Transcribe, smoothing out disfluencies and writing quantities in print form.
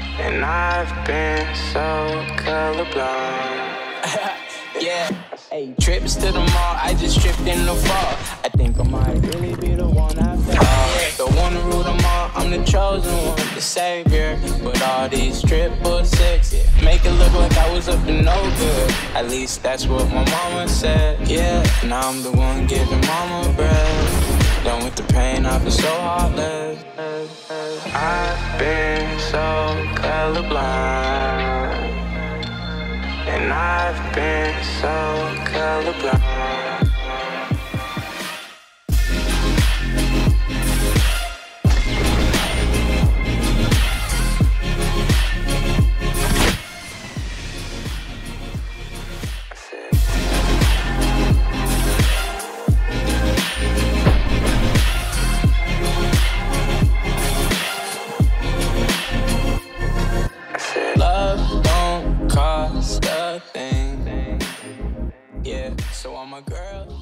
And I've been so colorblind. Yeah, hey, trips to the mall, I just tripped in the fall. I think I might really be the one after all. Don't wanna rule them all, I'm the chosen one, the savior. But all these triple six, yeah, make it look like I was up to no good. At least that's what my mama said, yeah. Now I'm the one giving mama bread. Done with the pain, I've been so heartless. I've been so colorblind. And I've been so colorblind. Love don't cost a thing. Yeah, so all my girls